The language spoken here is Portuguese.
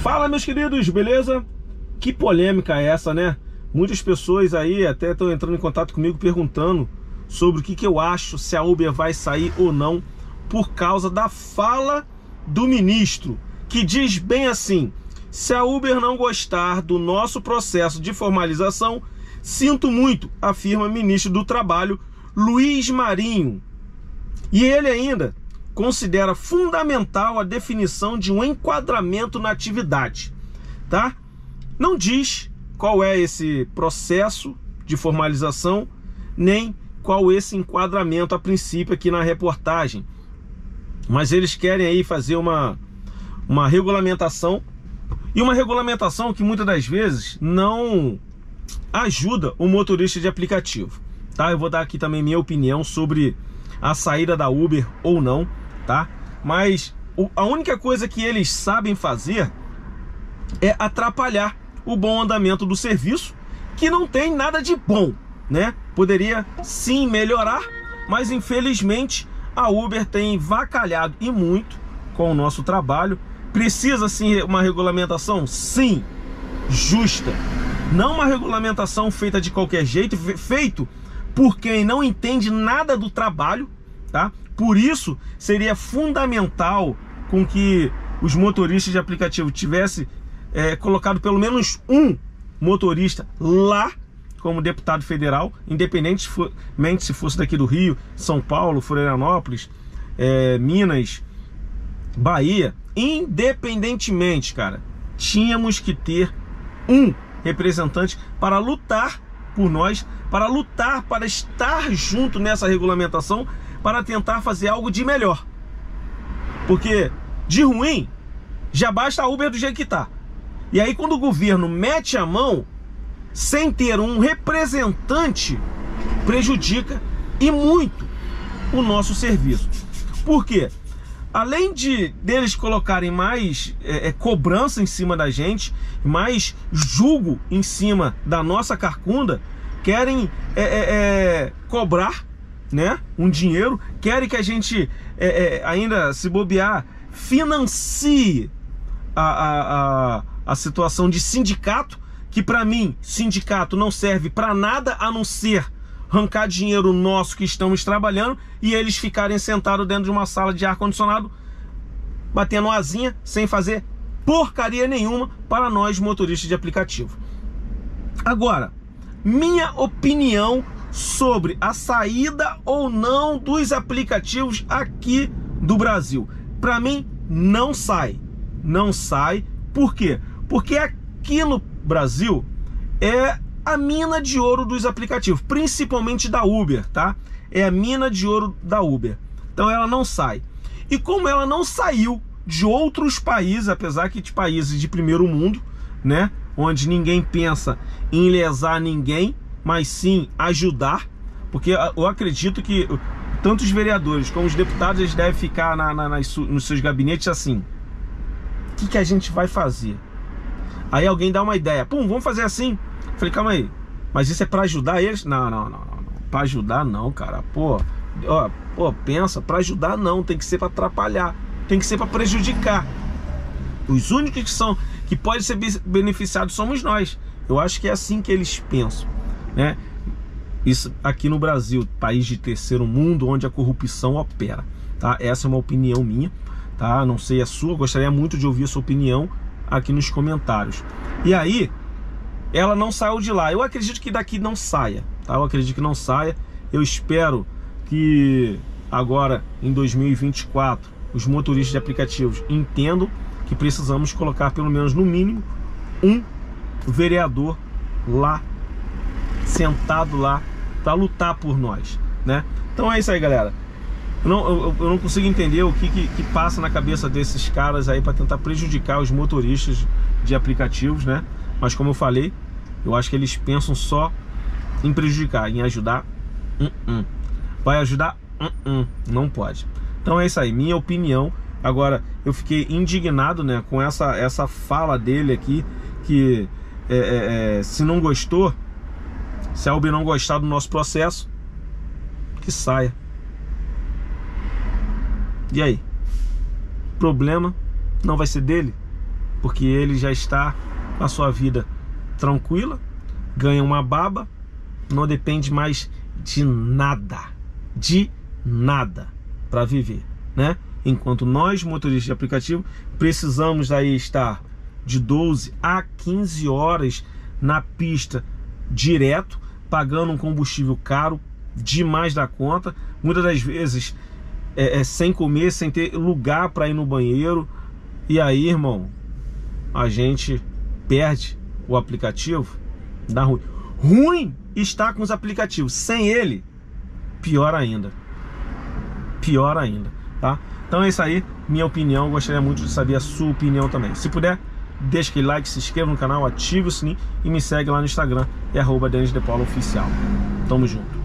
Fala, meus queridos, beleza? Que polêmica é essa, né? Muitas pessoas aí até estão entrando em contato comigo perguntando sobre o que eu acho, se a Uber vai sair ou não, por causa da fala do ministro, que diz bem assim: se a Uber não gostar do nosso processo de formalização, sinto muito, afirma ministro do Trabalho Luiz Marinho. E ele ainda considera fundamental a definição de um enquadramento na atividade, tá? Não diz qual é esse processo de formalização, nem qual esse enquadramento a princípio aqui na reportagem. Mas eles querem aí fazer uma regulamentação, e uma regulamentação que muitas das vezes não ajuda o motorista de aplicativo, tá? Eu vou dar aqui também minha opinião sobre a saída da Uber ou não, tá? Mas a única coisa que eles sabem fazer é atrapalhar o bom andamento do serviço, que não tem nada de bom, né? Poderia sim melhorar, mas infelizmente a Uber tem vacalhado e muito com o nosso trabalho. Precisa sim uma regulamentação? Sim, justa. Não uma regulamentação feita de qualquer jeito, feito por quem não entende nada do trabalho, tá? Por isso seria fundamental com que os motoristas de aplicativo tivessem colocado pelo menos um motorista lá como deputado federal, independentemente se fosse daqui do Rio, São Paulo, Florianópolis, Minas, Bahia. Independentemente, cara, tínhamos que ter um representante para lutar por nós, para lutar, para estar junto nessa regulamentação, para tentar fazer algo de melhor. Porque de ruim já basta a Uber do jeito que tá. E aí quando o governo mete a mão sem ter um representante, prejudica e muito o nosso serviço. Por quê? Além deles colocarem mais cobrança em cima da gente, mais julgo em cima da nossa carcunda, querem cobrar, né, um dinheiro, querem que a gente ainda, se bobear, financie a situação de sindicato, que para mim, sindicato não serve para nada a não ser arrancar dinheiro nosso que estamos trabalhando e eles ficarem sentados dentro de uma sala de ar-condicionado, batendo asinha, sem fazer porcaria nenhuma para nós motoristas de aplicativo. Agora, minha opinião sobre a saída ou não dos aplicativos aqui do Brasil. Para mim, não sai. Não sai. Por quê? Porque aqui no Brasil é a mina de ouro dos aplicativos, principalmente da Uber, tá? É a mina de ouro da Uber. Então ela não sai. E como ela não saiu de outros países, apesar que de países de primeiro mundo, né, onde ninguém pensa em lesar ninguém, mas sim ajudar, porque eu acredito que tanto os vereadores como os deputados, eles devem ficar nos seus gabinetes assim: o que a gente vai fazer? Aí alguém dá uma ideia, pum, vamos fazer assim. Falei, calma aí, mas isso é para ajudar eles? Não, para ajudar não, cara. Pô, pensa, para ajudar não, tem que ser para atrapalhar, tem que ser para prejudicar. Os únicos que podem ser beneficiados somos nós. Eu acho que é assim que eles pensam, né? Isso aqui no Brasil, país de terceiro mundo, onde a corrupção opera, tá? Essa é uma opinião minha, tá? Não sei a sua, gostaria muito de ouvir a sua opinião aqui nos comentários. E aí, ela não saiu de lá. Eu acredito que daqui não saia, tá? Eu acredito que não saia. Eu espero que agora, em 2024, os motoristas de aplicativos entendam que precisamos colocar pelo menos, no mínimo, um vereador lá, sentado lá, para lutar por nós, né? Então é isso aí, galera. Eu não consigo entender o que passa na cabeça desses caras aí para tentar prejudicar os motoristas de aplicativos, né? Mas como eu falei, eu acho que eles pensam só em prejudicar, em ajudar. Vai ajudar? Não pode. Então é isso aí, minha opinião. Agora, eu fiquei indignado, né, com essa fala dele aqui, que se não gostou, se a Uber não gostar do nosso processo, que saia. E aí? O problema não vai ser dele? porque ele já está com a sua vida tranquila, ganha uma baba, não depende mais de nada para viver, né? Enquanto nós, motoristas de aplicativo, precisamos aí estar de 12 a 15 horas na pista direto, pagando um combustível caro demais da conta, muitas das vezes sem comer, sem ter lugar para ir no banheiro. E aí, irmão, a gente perde o aplicativo, dá ruim. Ruim está com os aplicativos, sem ele, pior ainda, tá? Então é isso aí, minha opinião. Gostaria muito de saber a sua opinião também. Se puder, deixa aquele like, se inscreva no canal, ative o sininho e me segue lá no Instagram, @DenisDePaulaOficial. Tamo junto.